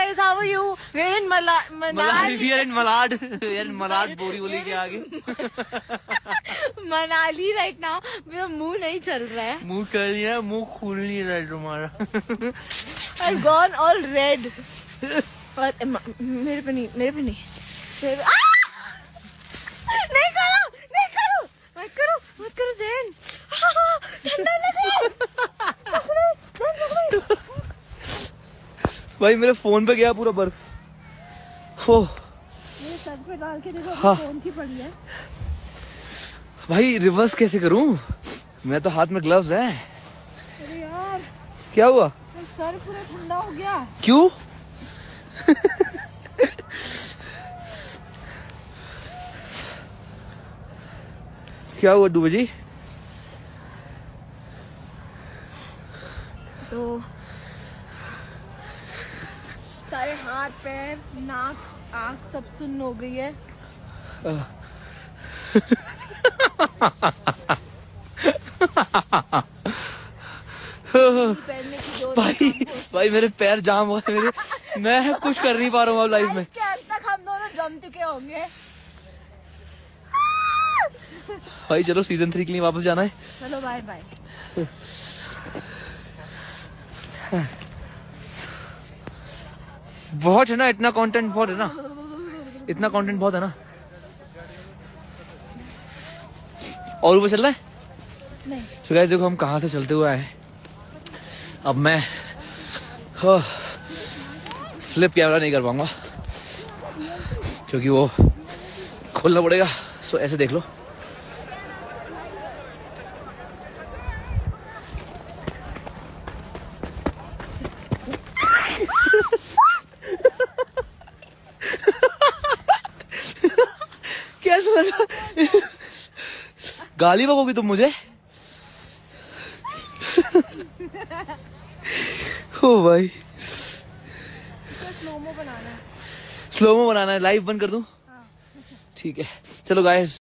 guys, how are you? We're in Manali. We are in Malad. We are in Malad Borivali के आगे. Manali right now. मेरा मुंह नहीं चल रहा है. मुंह कर रही है, मुंह खुल नहीं रहा है तुम्हारा. I've gone all red. और मेरे पे नहीं. नहीं करो. मत करो ज़ैन. ठंडा लगा. भाई मेरे फोन पे गया पूरा बर्फ. हो मेरे सर पे डाल के देखो. हाँ. फोन की पड़ी है. भाई रिवर्स कैसे करूं? मैं तो हाथ में ग्लव्स है. अरे यार क्या हुआ? सर पूरा ठंडा हो गया. क्यों? क्या हुआ दुबे जी? तो सारे हाथ पैर नाक आँख सब सुन्न हो गई है. भाई मेरे पैर जाम हो गए. मैं कुछ कर नहीं पा रहा हूँ अब लाइफ में. तक हम दोनों जम चुके होंगे. भाई चलो सीजन 3 के लिए वापस जाना है. चलो बाय बाय. बहुत है ना, इतना कंटेंट बहुत है ना. इतना कंटेंट बहुत है ना. और ऊपर चल रहा है. नहीं. So guys, देखो हम कहाँ से चलते हुए आए. अब मैं फ्लिप कैमरा नहीं कर पाऊंगा क्योंकि वो खोलना पड़ेगा. सो ऐसे देख लो. कैसा लगा? गाली बकोगी तुम मुझे? ओ भाई स्लोमो बनाना है. स्लोमो बनाना है. लाइव बंद कर दूं? ठीक है चलो गाइस.